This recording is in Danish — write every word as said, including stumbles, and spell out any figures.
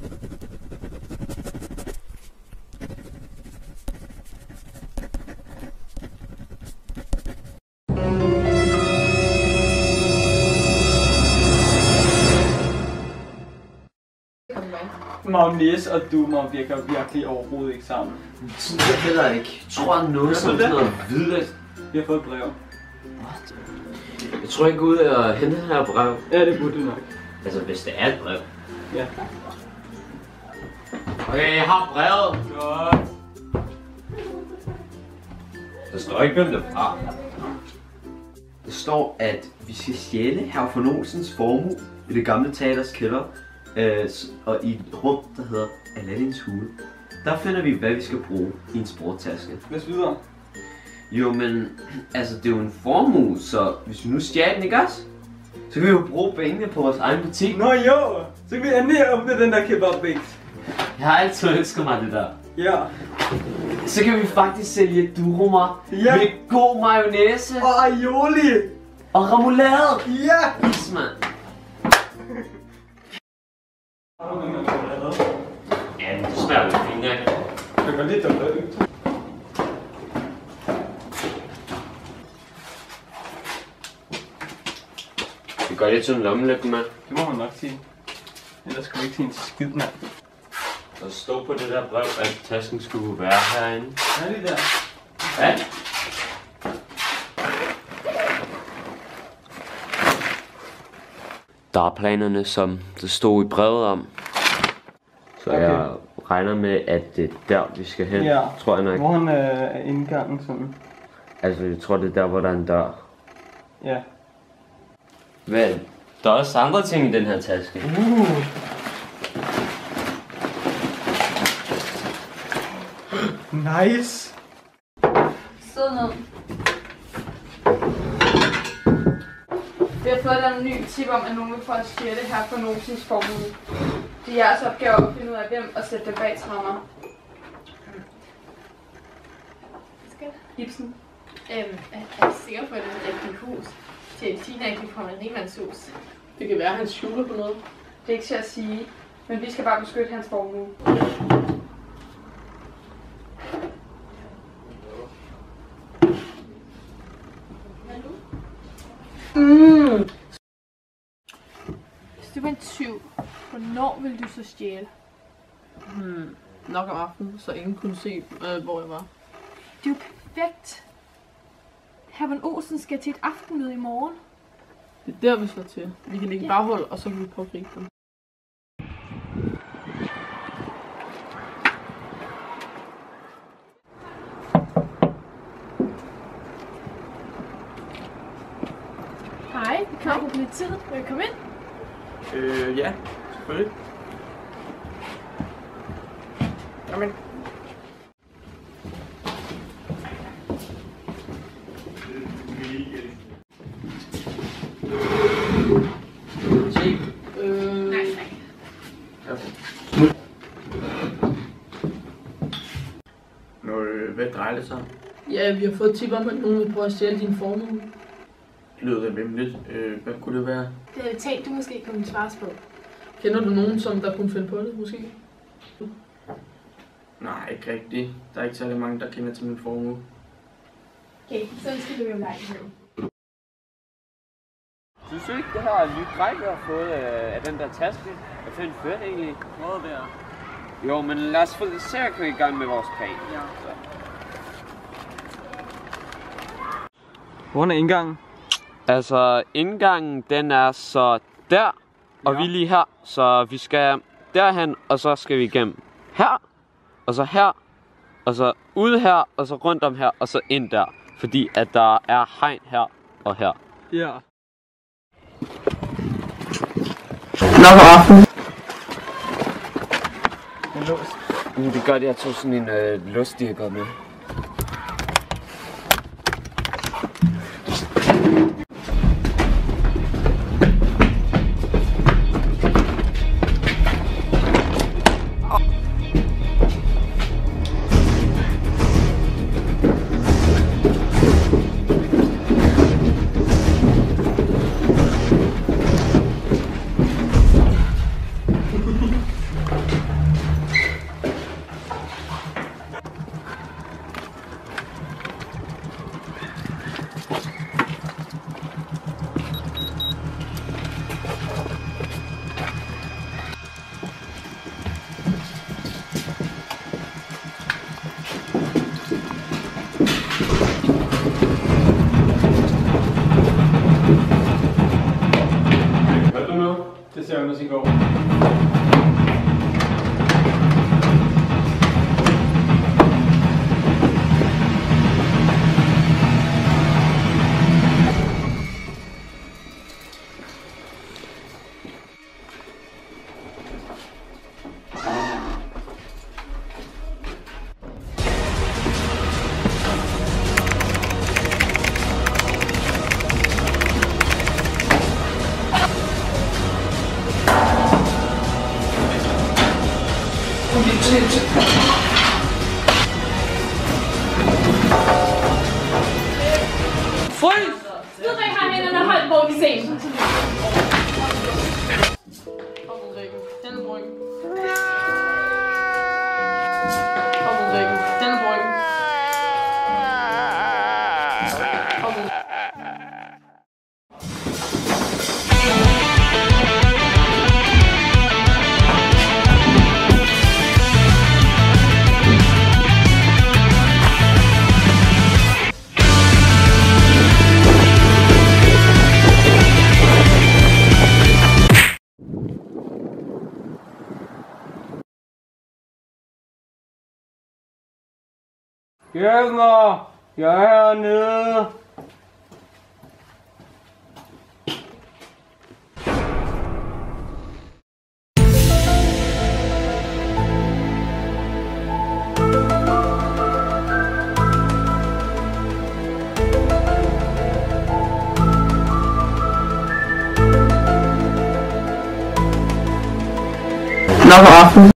Magnæs og Dummer virker virkelig overhovedet ikke sammen. Sådan jeg heller ikke. Jeg tror noget som sådan noget videre. Vi har fået et brev. What? Jeg tror jeg går ud og hente den her brev. Ja, det burde du nok. Altså hvis det er et brev. Ja. Okay, jeg har brevet. Godt. Der står ikke hvem det er. Der står at vi skal stjæle Herr von Olsens formue i det gamle teaters kælder. Øh, og i et rum, der hedder Aladdins hule. Der finder vi, hvad vi skal bruge i en sporttaske. Lad os videre. Jo, men altså, det er jo en formue, så hvis vi nu stjæler den, ikke også? Så kan vi jo bruge pengene på vores egen butik. Nå jo, så kan vi endelig åbne den der kebab-vægt. Jeg har altid ønsket mig det der. Ja. Så kan vi faktisk sælge durummer ja. Med god mayonnaise. Og aioli. Og remoulade. Ja. Is, mand. Ja, det smager jo fint, ikke? Det går lidt dårligt. Det gør lidt sådan en lommelygte, mand. Det må man nok sige. Ellers skal vi ikke sige en skid, mand. Der stod på det der brev, at tasken skulle være herinde. Ja, det der. Ja. Der er planerne, som der stod i brevet om. Så okay. Jeg regner med, at det er der, vi skal hen, ja. Tror jeg nok. Hvor er indgangen sådan? Altså, jeg tror, det er der, hvor der er en dør. Ja. Vel, der er også andre ting i den her taske. Uh. Nice. Sid ned. Vi har fået et anonym tip om, at nogen vil få at stjæle Herr von Olsens formue. Det er jeres opgave at finde ud af hvem og sætte dem bag tremmer. Ibsen. Øhm, er du sikker på, at det er et rigtigt hus? Det ligner ikke fra en rigmandshus. Det kan være, at han skjuler på noget. Det er ikke til at sige, men vi skal bare beskytte hans formue. Mm. Hvis du var en tyv, hvornår ville du så stjæle? Hmm. Nok om aftenen, så ingen kunne se, øh, hvor jeg var. Det er jo perfekt. Herr von Olsen skal til et aftenmøde i morgen. Det er der, vi slår til. Vi kan lægge ja. baghold, og så kan vi prøve at gribe dem. Hej, vi kommer på politiet. Vil vi komme ind? Øh, ja, selvfølgelig. Jamen. Se. Øh... Nej, nej. Okay. Nå, øh, hvad drejer det sig om? Ja, vi har fået tip om, at nogen vil prøve at stjæle din formue. Det lyder da vemmeligt. Øh, hvad kunne det være? Det er et ting, du måske kunne svare på. Kender du nogen, som der kunne finde på det, måske? Nej, ikke rigtigt. Der er ikke særlig mange, der kender til min formue. Okay, så skal du jo lejligheden. Synes du ikke, det her nye grej, vi har fået øh, af den der taske? Hvad fanden fører det egentlig? Hvor er det? Jo, men lad os få se at komme i gang med vores plan. Ja. Hvor er indgangen? Altså, indgangen, den er så der, og ja. Vi er lige her. Så vi skal derhen, og så skal vi igennem her, og så her, og så ude her, og så rundt om her, og så ind der. Fordi at der er hegn her og her. Ja. Nå, god aften. Den lås. Mm, det gør det, jeg tog sådan en øh, låsstikker med. Frys! Ulrik har hænderne holdt bort i sengen. Kom Ulrik, den er bryggen. Kom Ulrik, den er bryggen. Kom Ulrik. Jævner! Jeg er hernede! Nå, god aften.